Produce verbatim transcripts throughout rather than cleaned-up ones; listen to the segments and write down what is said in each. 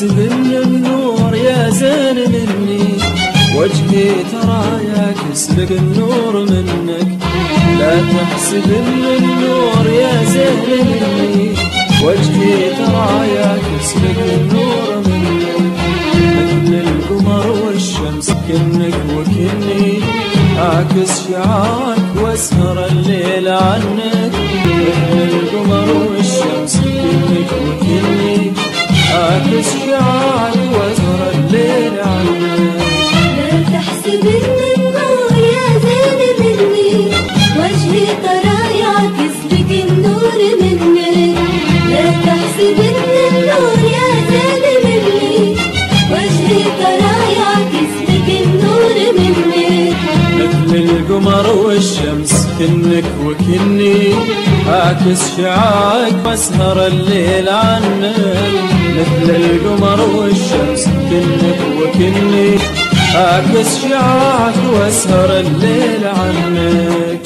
تحسب ان النور يا زين مني، وجهي ترى يعكس لك النور منك. لا تحسب ان النور يا زين مني، وجهي ترى يعكس لك النور منك. مثل القمر والشمس كنك وكني، اعكس شعاعك واسهر الليل عنك. مثل القمر والشمس كنك وكني، اعكس شعاعك واسهر الليل عنك. لا تحسب ان النور يا زين مني، وجهي ترى يعكس لك النور منك. لا تحسب ان النور يا زين مني، وجهي ترى يعكس لك النور منك. مثل القمر والشمس كنك وكني، اعكس شعاعك واسهر الليل عنك. مثل القمر والشمس كنك وكني، اعكس شعاعك واسهر الليل عنك.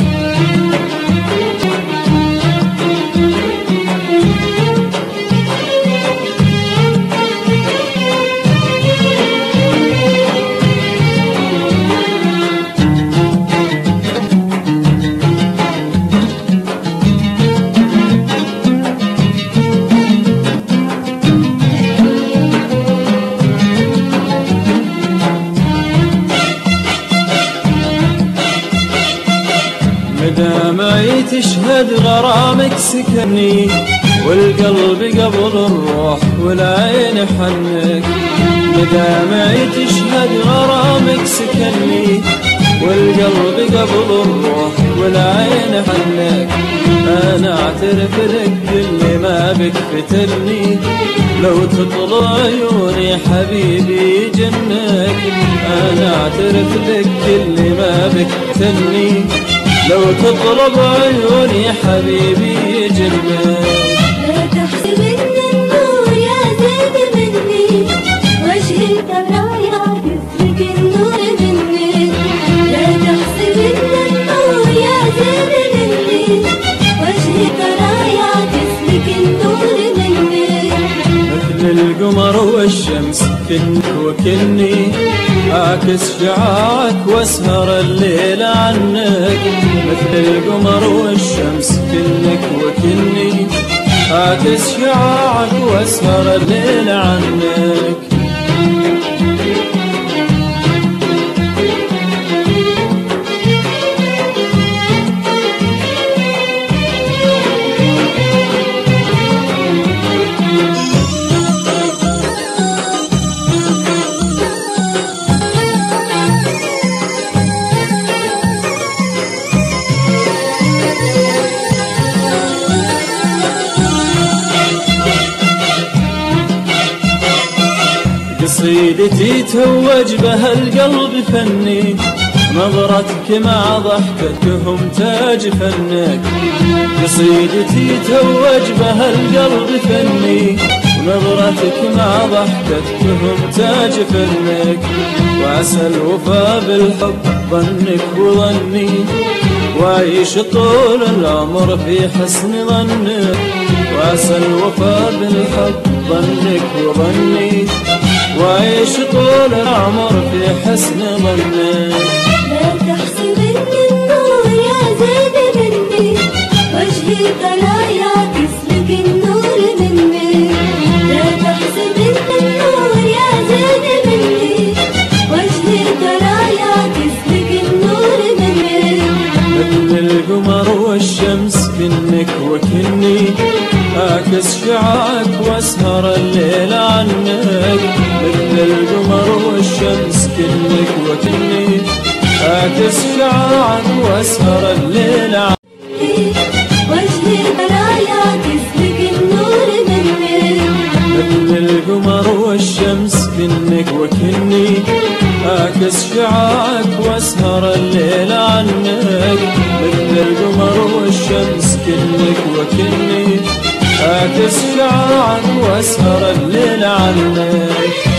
مدامعي تشهد غرامك سكني، والقلب قبل الروح والعين حنك. مدامعي تشهد غرامك سكني، والقلب قبل الروح والعين حنك. انا اعترف لك باللي ما بك فتني، لو تطلع عيوني حبيبي يجنك. انا اعترف لك باللي ما بك فتني، لو تطلب عيوني حبيبي يجنك. لا تحسب ان النور يا زين مني، وجهي ترى يعكس لك النور منك. لا تحسب ان النور يا زين مني، وجهي ترى يعكس لك النور منك. مثل القمر والشمس كنك وكني، اعكس شعاعك واسهر الليل عنك. مثل القمر والشمس كنك وكني، اعكس شعاعك واسهر الليل عنك. قصيدتي توج بها القلب فني، نظرتك مع ضحكتهم تاج فنك. قصيدتي توج بها القلب فني، نظرتك مع ضحكتهم تاج فنك. وعسى الوفا بالحب ظنك وظني، وعيش طول العمر في حسن ظنك. وعسى الوفا بالحب ظنك وظني، وعيش طول العمر في حسن ظنك. لا تحسب ان النور يا زين مني، وجهي ترى يعكس لك النور منك. لا تحسب ان النور يا زين مني، وجهي ترى يعكس لك النور منك. مثل القمر والشمس كنك وكني، اعكس شعاعك واسهر الليل عنك. مثل القمر والشمس كنك وكني، اعكس شعاعك واسهر الليل عنك. وجهي ترى يعكس لك النور منك. مثل القمر والشمس كنك وكني، اعكس شعاعك واسهر الليل عنك. مثل القمر والشمس كنك وكني، اعكس شعاعك واسهر الليل عنك.